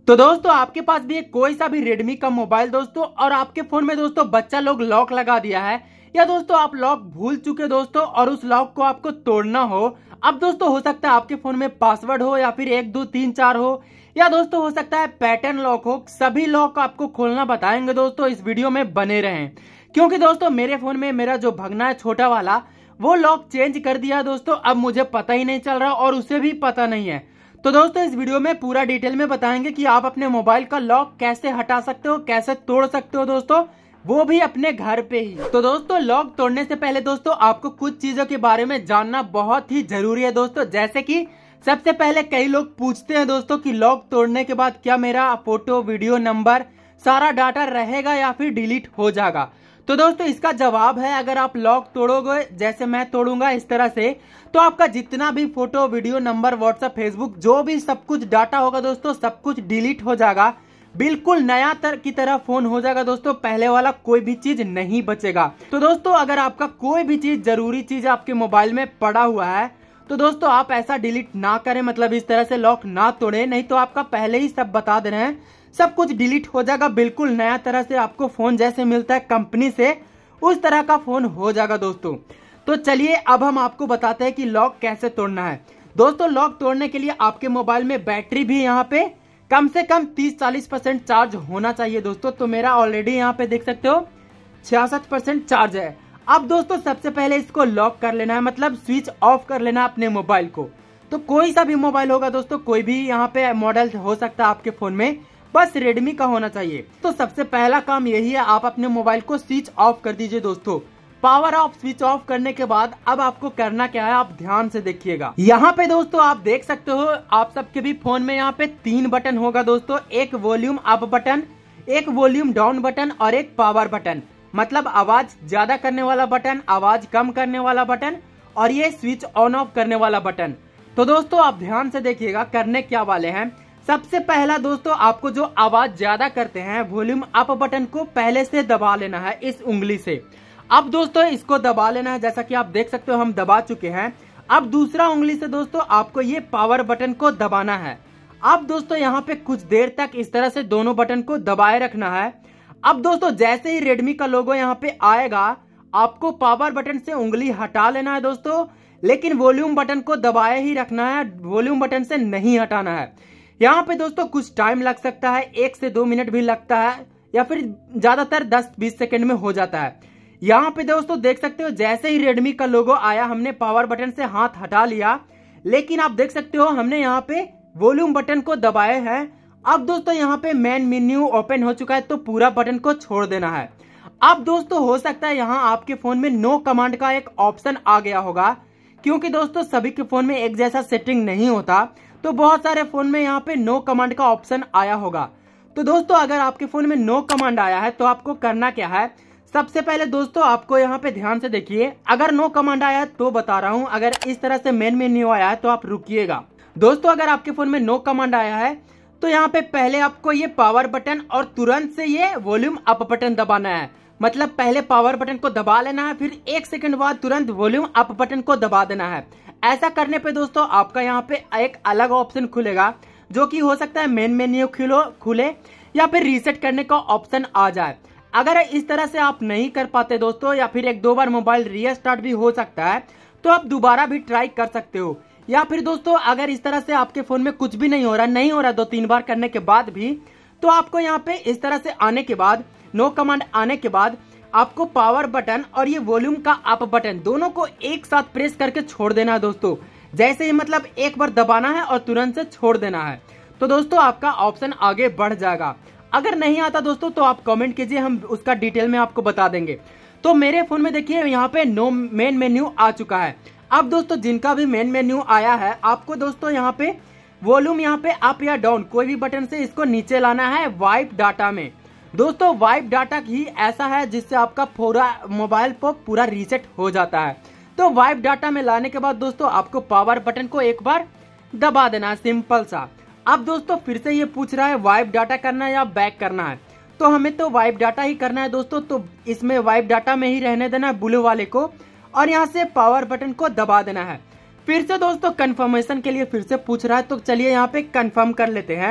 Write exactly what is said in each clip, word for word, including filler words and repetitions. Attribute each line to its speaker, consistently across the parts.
Speaker 1: तो दोस्तों आपके पास भी एक कोई सा भी रेडमी का मोबाइल दोस्तों और आपके फोन में दोस्तों बच्चा लोग लॉक लगा दिया है, या दोस्तों आप लॉक भूल चुके दोस्तों और उस लॉक को आपको तोड़ना हो। अब दोस्तों हो सकता है आपके फोन में पासवर्ड हो या फिर एक दो तीन चार हो, या दोस्तों हो सकता है पैटर्न लॉक हो। सभी लॉक आपको खोलना बताएंगे दोस्तों, इस वीडियो में बने रहें। क्योंकि दोस्तों मेरे फोन में मेरा जो भगना है छोटा वाला, वो लॉक चेंज कर दिया दोस्तों। अब मुझे पता ही नहीं चल रहा और उसे भी पता नहीं है। तो दोस्तों इस वीडियो में पूरा डिटेल में बताएंगे कि आप अपने मोबाइल का लॉक कैसे हटा सकते हो, कैसे तोड़ सकते हो दोस्तों, वो भी अपने घर पे ही। तो दोस्तों लॉक तोड़ने से पहले दोस्तों आपको कुछ चीजों के बारे में जानना बहुत ही जरूरी है दोस्तों। जैसे कि सबसे पहले कई लोग पूछते हैं दोस्तों कि लॉक तोड़ने के बाद क्या मेरा फोटो, वीडियो, नंबर, सारा डाटा रहेगा या फिर डिलीट हो जाएगा। तो दोस्तों इसका जवाब है, अगर आप लॉक तोड़ोगे जैसे मैं तोड़ूंगा इस तरह से, तो आपका जितना भी photo, video, number, WhatsApp, Facebook, जो भी सब कुछ डाटा होगा दोस्तों, सब कुछ डिलीट हो जाएगा। बिल्कुल नया तर की तरह फोन हो जाएगा दोस्तों, पहले वाला कोई भी चीज नहीं बचेगा। तो दोस्तों अगर आपका कोई भी चीज, जरूरी चीज आपके मोबाइल में पड़ा हुआ है, तो दोस्तों आप ऐसा डिलीट ना करें, मतलब इस तरह से लॉक ना तोड़े, नहीं तो आपका पहले ही सब बता दे रहे हैं, सब कुछ डिलीट हो जाएगा। बिल्कुल नया तरह से आपको फोन जैसे मिलता है कंपनी से, उस तरह का फोन हो जाएगा दोस्तों। तो चलिए अब हम आपको बताते हैं कि लॉक कैसे तोड़ना है। दोस्तों लॉक तोड़ने के लिए आपके मोबाइल में बैटरी भी यहाँ पे कम से कम तीस चालीस परसेंट चार्ज होना चाहिए दोस्तों। तो मेरा ऑलरेडी यहाँ पे देख सकते हो छियासठ परसेंट चार्ज है। अब दोस्तों सबसे पहले इसको लॉक कर लेना है, मतलब स्विच ऑफ कर लेना है अपने मोबाइल को। तो कोई सा भी मोबाइल होगा दोस्तों, कोई भी यहाँ पे मॉडल हो सकता है आपके फोन में, बस रेडमी का होना चाहिए। तो सबसे पहला काम यही है, आप अपने मोबाइल को स्विच ऑफ कर दीजिए दोस्तों। पावर ऑफ स्विच ऑफ करने के बाद अब आपको करना क्या है, आप ध्यान से देखिएगा। यहाँ पे दोस्तों आप देख सकते हो, आप सबके भी फोन में यहाँ पे तीन बटन होगा दोस्तों, एक वॉल्यूम अप बटन, एक वॉल्यूम डाउन बटन और एक पावर बटन, मतलब आवाज ज्यादा करने वाला बटन, आवाज कम करने वाला बटन और ये स्विच ऑन ऑफ करने वाला बटन। तो दोस्तों आप ध्यान से देखिएगा करने क्या वाले हैं। सबसे पहला दोस्तों आपको जो आवाज ज्यादा करते हैं, वॉल्यूम अप बटन को पहले से दबा लेना है इस उंगली से। अब दोस्तों इसको दबा लेना है, जैसा कि आप देख सकते हो हम दबा चुके हैं। अब दूसरा उंगली से दोस्तों आपको ये पावर बटन को दबाना है। अब दोस्तों यहाँ पे कुछ देर तक इस तरह से दोनों बटन को दबाए रखना है। अब दोस्तों जैसे ही रेडमी का लोगो यहाँ पे आएगा, आपको पावर बटन से उंगली हटा लेना है दोस्तों, लेकिन वॉल्यूम बटन को दबाए ही रखना है, वॉल्यूम बटन से नहीं हटाना है। यहाँ पे दोस्तों कुछ टाइम लग सकता है, एक से दो मिनट भी लगता है, या फिर ज्यादातर दस बीस सेकंड में हो जाता है। यहाँ पे दोस्तों देख सकते हो जैसे ही रेडमी का लोगो आया, हमने पावर बटन से हाथ हटा लिया, लेकिन आप देख सकते हो हमने यहाँ पे वॉल्यूम बटन को दबाए हैं। अब दोस्तों यहाँ पे मेन मेन्यू ओपन हो चुका है, तो पूरा बटन को छोड़ देना है। अब दोस्तों हो सकता है यहाँ आपके फोन में नो कमांड का एक ऑप्शन आ गया होगा, क्योंकि दोस्तों सभी के फोन में एक जैसा सेटिंग नहीं होता, तो बहुत सारे फोन में यहाँ पे नो कमांड का ऑप्शन आया होगा। तो दोस्तों अगर आपके फोन में नो कमांड आया है तो आपको करना क्या है, सबसे पहले दोस्तों आपको यहाँ पे ध्यान से देखिए। अगर नो कमांड आया है तो बता रहा हूँ, अगर इस तरह से मेन मेन्यू आया है तो आप रुकिएगा। दोस्तों अगर आपके फोन में नो कमांड आया है तो यहाँ पे पहले आपको ये पावर बटन और तुरंत से ये वॉल्यूम अप बटन दबाना है। मतलब पहले पावर बटन को दबा लेना है, फिर एक सेकंड बाद तुरंत वॉल्यूम अप बटन को दबा देना है। ऐसा करने पे दोस्तों आपका यहाँ पे एक अलग ऑप्शन खुलेगा, जो कि हो सकता है मेन मेन्यू खुलो खुले या फिर रीसेट करने का ऑप्शन आ जाए। अगर इस तरह से आप नहीं कर पाते दोस्तों, या फिर एक दो बार मोबाइल रीस्टार्ट भी हो सकता है, तो आप दोबारा भी ट्राई कर सकते हो। या फिर दोस्तों अगर इस तरह से आपके फोन में कुछ भी नहीं हो रहा नहीं हो रहा दो तीन बार करने के बाद भी, तो आपको यहाँ पे इस तरह से आने के बाद, नो कमांड आने के बाद, आपको पावर बटन और ये वॉल्यूम का अप बटन दोनों को एक साथ प्रेस करके छोड़ देना है दोस्तों। जैसे ही मतलब एक बार दबाना है और तुरंत से छोड़ देना है, तो दोस्तों आपका ऑप्शन आगे बढ़ जाएगा। अगर नहीं आता दोस्तों तो आप कमेंट कीजिए, हम उसका डिटेल में आपको बता देंगे। तो मेरे फोन में देखिए यहाँ पे नो मेन मेन्यू आ चुका है। अब दोस्तों जिनका भी मेन मेन्यू आया है, आपको दोस्तों यहाँ पे वॉल्यूम यहाँ पे अप या डाउन कोई भी बटन से इसको नीचे लाना है वाइप डाटा में। दोस्तों वाइप डाटा ही ऐसा है जिससे आपका पूरा मोबाइल पर पूरा रीसेट हो जाता है। तो वाइप डाटा में लाने के बाद दोस्तों आपको पावर बटन को एक बार दबा देना है, सिंपल सा। अब दोस्तों फिर से ये पूछ रहा है वाइप डाटा करना है या बैक करना है, तो हमें तो वाइप डाटा ही करना है दोस्तों। तो इसमें वाइप डाटा में ही रहने देना है ब्लू वाले को, और यहाँ से पावर बटन को दबा देना है। फिर से दोस्तों कंफर्मेशन के लिए फिर से पूछ रहा है, तो चलिए यहाँ पे कंफर्म कर लेते हैं।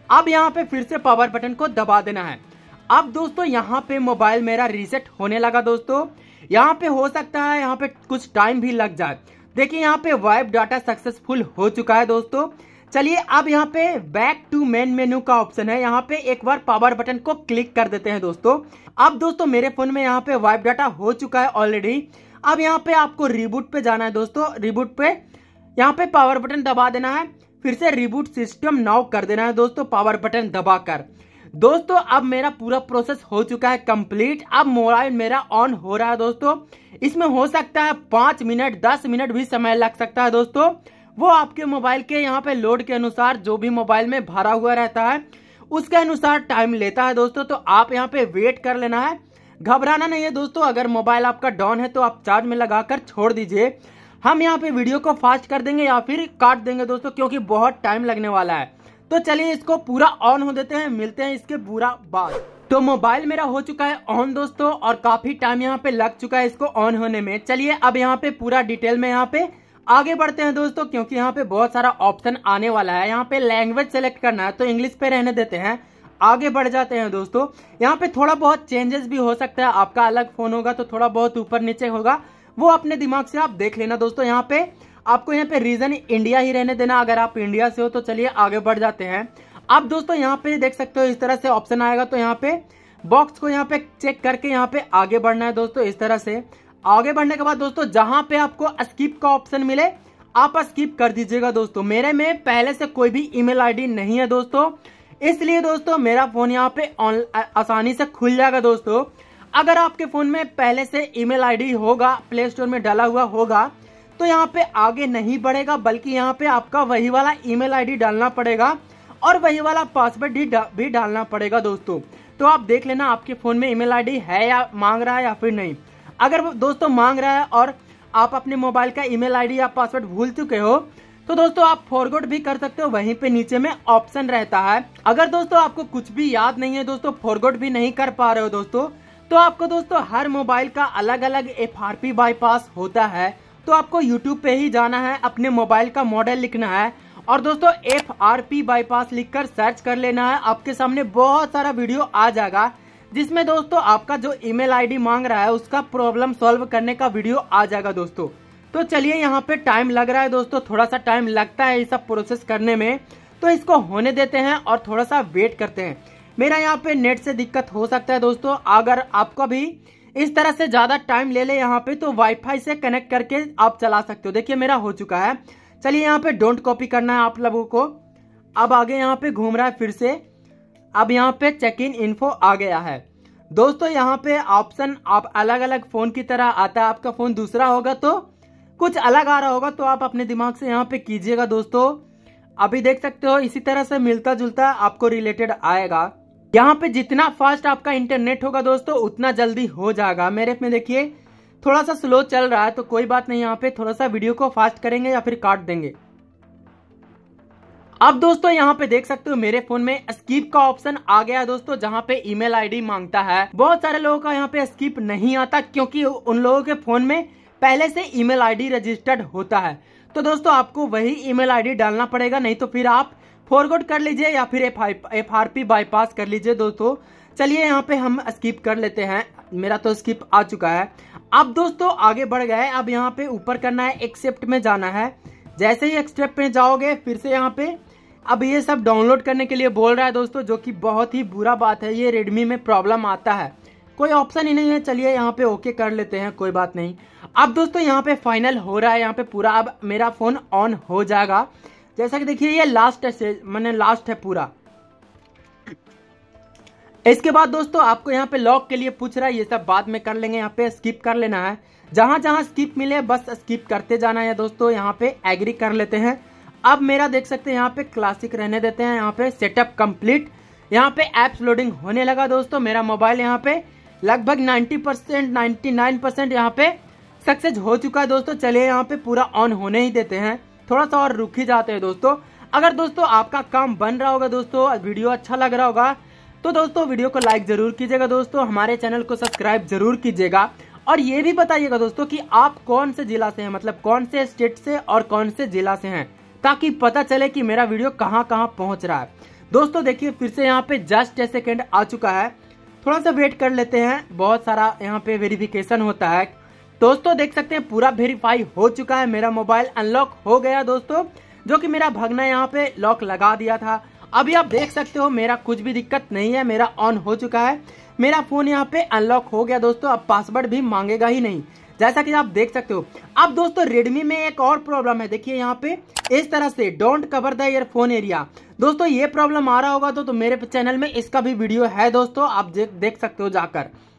Speaker 1: अब यहाँ पे फिर से पावर बटन को दबा देना है। अब दोस्तों यहाँ पे मोबाइल मेरा रीसेट होने लगा दोस्तों। यहाँ पे हो सकता है यहाँ पे कुछ टाइम भी लग जाए। देखिए यहाँ पे वाइप डाटा सक्सेसफुल हो चुका है दोस्तों। चलिए अब यहाँ पे बैक टू मेन मेन्यू का ऑप्शन है, यहाँ पे एक बार पावर बटन को क्लिक कर देते हैं दोस्तों। अब दोस्तों मेरे फोन में यहाँ पे वाइप डाटा हो चुका है ऑलरेडी। अब यहाँ पे आपको रिबूट पे जाना है दोस्तों। रिबूट पे यहाँ पे पावर बटन दबा देना है, फिर से रिबूट सिस्टम नाउ कर देना है दोस्तों पावर बटन दबाकर। दोस्तों अब मेरा पूरा प्रोसेस हो चुका है कंप्लीट। अब मोबाइल मेरा ऑन हो रहा है दोस्तों। इसमें हो सकता है पांच मिनट दस मिनट भी समय लग सकता है दोस्तों। वो आपके मोबाइल के यहाँ पे लोड के अनुसार, जो भी मोबाइल में भरा हुआ रहता है उसके अनुसार टाइम लेता है दोस्तों। तो आप यहाँ पे वेट कर लेना है, घबराना नहीं है दोस्तों। अगर मोबाइल आपका डाउन है तो आप चार्ज में लगाकर छोड़ दीजिए। हम यहाँ पे वीडियो को फास्ट कर देंगे या फिर काट देंगे दोस्तों, क्योंकि बहुत टाइम लगने वाला है। तो चलिए इसको पूरा ऑन हो देते हैं, मिलते हैं इसके पूरा बाद। तो मोबाइल मेरा हो चुका है ऑन दोस्तों, और काफी टाइम यहाँ पे लग चुका है इसको ऑन होने में। चलिए अब यहाँ पे पूरा डिटेल में यहाँ पे आगे बढ़ते हैं दोस्तों, क्योंकि यहाँ पे बहुत सारा ऑप्शन आने वाला है। यहाँ पे लैंग्वेज सेलेक्ट करना है तो इंग्लिश पे रहने देते हैं, आगे बढ़ जाते हैं दोस्तों। यहाँ पे थोड़ा बहुत चेंजेस भी हो सकता है, आपका अलग फोन होगा तो थोड़ा बहुत ऊपर नीचे होगा, वो अपने दिमाग से आप देख लेना दोस्तों। यहाँ पे आपको यहाँ पे रीजन इंडिया ही रहने देना अगर आप इंडिया से हो। तो चलिए आगे बढ़ जाते हैं। अब दोस्तों यहाँ पे देख सकते हो इस तरह से ऑप्शन आएगा, तो यहाँ पे बॉक्स को यहाँ पे चेक करके यहाँ पे आगे बढ़ना है दोस्तों। इस तरह से आगे बढ़ने के बाद दोस्तों जहां पे आपको स्किप का ऑप्शन मिले आप स्किप कर दीजिएगा दोस्तों। मेरे में पहले से कोई भी ईमेल आईडी नहीं है दोस्तों, इसलिए दोस्तों मेरा फोन यहाँ पे आसानी से खुल जाएगा दोस्तों। अगर आपके फोन में पहले से ईमेल आईडी होगा, प्ले स्टोर में डाला हुआ होगा, तो यहाँ पे आगे नहीं बढ़ेगा, बल्कि यहाँ पे आपका वही वाला ईमेल आईडी डालना पड़ेगा और वही वाला पासवर्ड भी, डा, भी डालना पड़ेगा दोस्तों। तो आप देख लेना आपके फोन में ईमेल आईडी है या मांग रहा है या फिर नहीं। अगर दोस्तों मांग रहा है और आप अपने मोबाइल का ईमेल आईडी या पासवर्ड भूल चुके हो तो दोस्तों आप फॉरगॉट भी कर सकते हो, वहीं पे नीचे में ऑप्शन रहता है। अगर दोस्तों आपको कुछ भी याद नहीं है दोस्तों, फॉरगॉट भी नहीं कर पा रहे हो दोस्तों, तो आपको दोस्तों हर मोबाइल का अलग अलग एफ आर पी बाईपास होता है। तो आपको यूट्यूब पे ही जाना है, अपने मोबाइल का मॉडल लिखना है और दोस्तों एफ आर पी बाईपास लिखकर सर्च कर लेना है। आपके सामने बहुत सारा वीडियो आ जाएगा जिसमें दोस्तों आपका जो ईमेल आईडी मांग रहा है उसका प्रॉब्लम सॉल्व करने का वीडियो आ जाएगा दोस्तों। तो चलिए यहाँ पे टाइम लग रहा है दोस्तों, थोड़ा सा टाइम लगता है ये सब प्रोसेस करने में, तो इसको होने देते हैं और थोड़ा सा वेट करते हैं। मेरा यहाँ पे नेट से दिक्कत हो सकता है दोस्तों, अगर आपका भी इस तरह से ज्यादा टाइम ले ले यहाँ पे तो वाईफाई से कनेक्ट करके आप चला सकते हो। देखिए मेरा हो चुका है। चलिए यहाँ पे डोंट कॉपी करना है आप लोगों को। अब आगे यहाँ पे घूम रहा है फिर से, अब यहाँ पे चेक इन इन्फो आ गया है दोस्तों। यहाँ पे ऑप्शन आप अलग अलग फोन की तरह आता है, आपका फोन दूसरा होगा तो कुछ अलग आ रहा होगा, तो आप अपने दिमाग से यहाँ पे कीजिएगा दोस्तों। अभी देख सकते हो इसी तरह से मिलता जुलता आपको रिलेटेड आएगा। यहाँ पे जितना फास्ट आपका इंटरनेट होगा दोस्तों उतना जल्दी हो जाएगा। मेरे में देखिए थोड़ा सा स्लो चल रहा है, तो कोई बात नहीं, यहाँ पे थोड़ा सा वीडियो को फास्ट करेंगे या फिर काट देंगे। अब दोस्तों यहाँ पे देख सकते हो मेरे फोन में स्किप का ऑप्शन आ गया दोस्तों, जहाँ पे ईमेल आईडी मांगता है। बहुत सारे लोगों का यहाँ पे स्किप नहीं आता क्योंकि उन लोगों के फोन में पहले से ईमेल आईडी रजिस्टर्ड होता है। तो दोस्तों आपको वही ईमेल आईडी डालना पड़ेगा, नहीं तो फिर आप फॉरगॉट कर लीजिए या फिर एफ आर पी बाईपास कर लीजिए दोस्तों। चलिए यहाँ पे हम स्किप कर लेते हैं, मेरा तो स्किप आ चुका है। अब दोस्तों आगे बढ़ गए, अब यहाँ पे ऊपर करना है, एक्सेप्ट में जाना है। जैसे ही एक्सेप्ट में जाओगे फिर से यहाँ पे अब ये सब डाउनलोड करने के लिए बोल रहा है दोस्तों, जो कि बहुत ही बुरा बात है। ये रेडमी में प्रॉब्लम आता है, कोई ऑप्शन ही नहीं है। चलिए यहाँ पे ओके कर लेते हैं, कोई बात नहीं। अब दोस्तों यहाँ पे फाइनल हो रहा है, यहाँ पे पूरा अब मेरा फोन ऑन हो जाएगा। जैसा कि देखिए ये लास्ट है, मैंने लास्ट है पूरा। इसके बाद दोस्तों आपको यहाँ पे लॉक के लिए पूछ रहा है, ये सब बाद में कर लेंगे। यहाँ पे स्किप कर लेना है, जहां जहां स्किप मिले बस स्किप करते जाना है दोस्तों। यहाँ पे एग्री कर लेते हैं। अब मेरा देख सकते हैं यहाँ पे क्लासिक रहने देते हैं। यहाँ पे सेटअप कंप्लीट, यहाँ पे एप्स लोडिंग होने लगा दोस्तों। मेरा मोबाइल यहाँ पे लगभग नब्बे परसेंट निन्यानवे परसेंट यहाँ पे सक्सेस हो चुका है दोस्तों। चलिए यहाँ पे पूरा ऑन होने ही देते हैं, थोड़ा सा और रुक ही जाते हैं दोस्तों। अगर दोस्तों आपका काम बन रहा होगा दोस्तों, वीडियो अच्छा लग रहा होगा तो दोस्तों वीडियो को लाइक जरूर कीजिएगा दोस्तों, हमारे चैनल को सब्सक्राइब जरूर कीजिएगा और ये भी बताइएगा दोस्तों कि आप कौन से जिला से हैं, मतलब कौन से स्टेट से और कौन से जिला से हैं, ताकि पता चले कि मेरा वीडियो कहां कहां पहुंच रहा है। दोस्तों देखिए फिर से यहाँ पे जस्ट ए सेकेंड आ चुका है, थोड़ा सा वेट कर लेते हैं, बहुत सारा यहाँ पे वेरिफिकेशन होता है। दोस्तों देख सकते हैं पूरा वेरीफाई हो चुका है, मेरा मोबाइल अनलॉक हो गया दोस्तों, जो कि मेरा भगना यहाँ पे लॉक लगा दिया था। अभी आप देख सकते हो मेरा कुछ भी दिक्कत नहीं है, मेरा ऑन हो चुका है, मेरा फोन यहाँ पे अनलॉक हो गया दोस्तों। अब पासवर्ड भी मांगेगा ही नहीं, जैसा कि आप देख सकते हो। अब दोस्तों रेडमी में एक और प्रॉब्लम है, देखिए यहाँ पे इस तरह से don't cover the earphone area. दोस्तों ये प्रॉब्लम आ रहा होगा तो, तो मेरे चैनल में इसका भी वीडियो है दोस्तों, आप देख सकते हो जाकर।